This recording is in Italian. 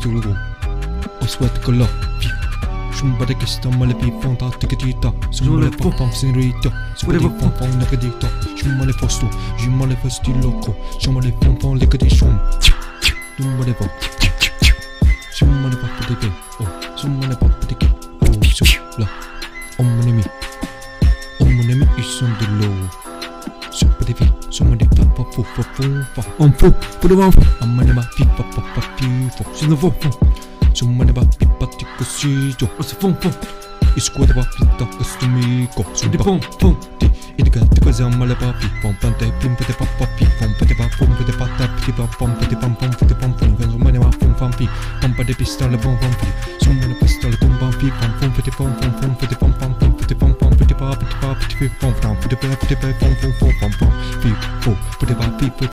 tulgo oswat kolla fi shumbare kista male pi fonta tikitita sumale pom sinrito sumale pom nakadito shumale fosto jumale fosti loco shumale pom lekadi shum shumale pom shumale pom tike oh shumale pom tike oh sula omnemi isondelo Superdevi, somebody papa fufa fufa. Fu, put it on. Amane ba pipa papa pifa. Sino fu. Somebody ba pipa tiko sijo. As fu. Isquad ba pita costumico. So the pom pom. Idika tiko zamale ba pipom pante pimpe de papa pipom pete ba pom pete pata pipa pom pete pom pom pete pom pom. Somebody ba pom pom pi. Pompa de pistola pom pom pi. Somebody pistola pom pom pi pom pete pom pom pete pom pom pete pom pom pete pop pom down put it pom pom pom pom pom pom pom pom pom pom pom pom pom pom pom pom pom pom pom